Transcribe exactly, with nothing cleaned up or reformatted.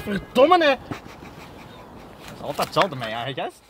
Verdomme, hè. Dat is altijd hetzelfde met je eigen gast.